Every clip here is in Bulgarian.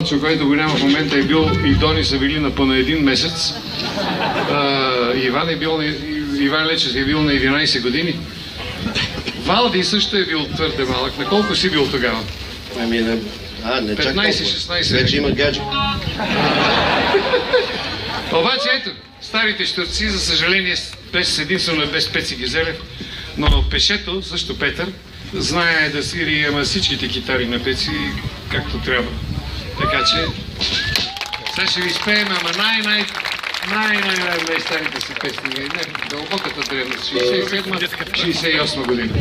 Вълчо, който го няма в момента, е бил и Дони са били на по на 1 месец. Иван Лечев е бил на 11 години. Валди също е бил твърде малък. На колко си бил тогава? Ами не 15-16. Вече има гадже. Обаче ето, старите щурци, за съжаление, единствено без Пеци Гизелев, но Пешето, също Петър, знае да свири всичките китари на Пеци както трябва. Така че, сега ще ви изпеем, ама най-старите си песни, дълбоката древност, 67-68 година.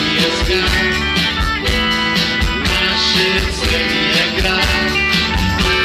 Наши цели игра.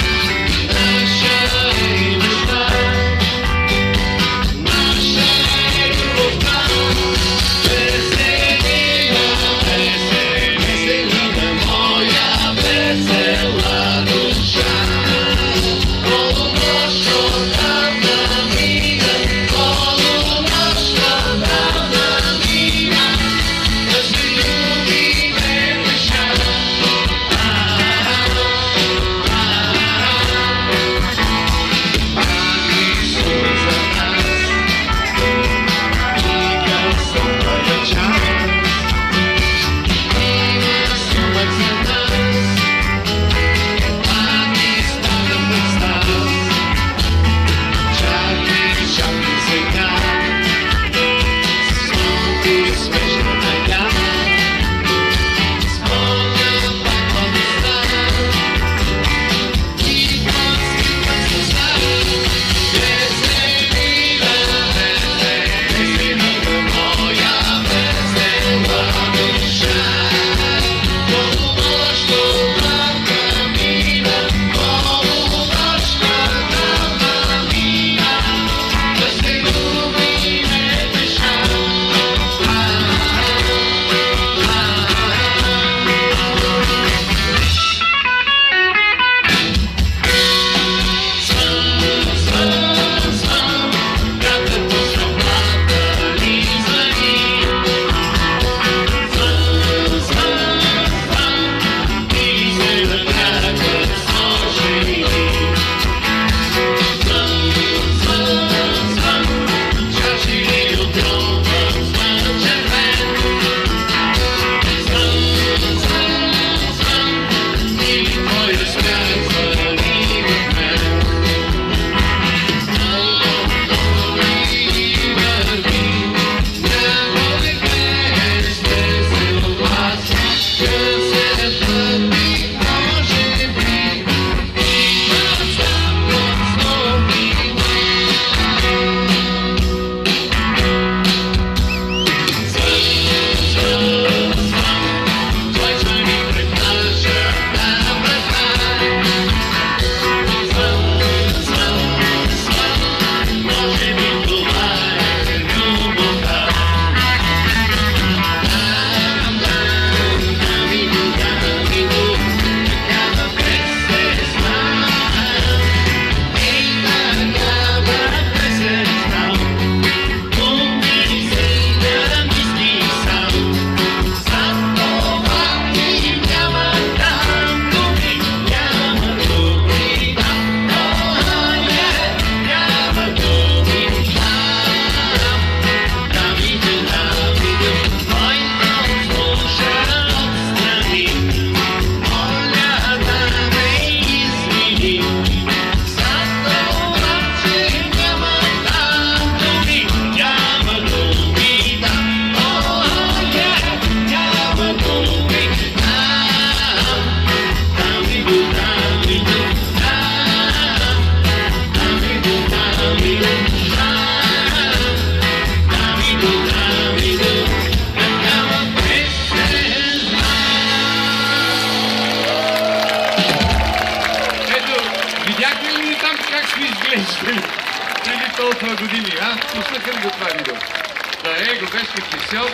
ли там как сме изглеждали преди толкова години, а? Пуснаха ли го това видео? Да, Гобешка Кисел,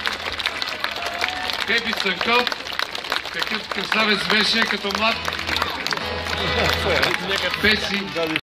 Пепи Цанков, какъв красавец беше като млад. Пеци.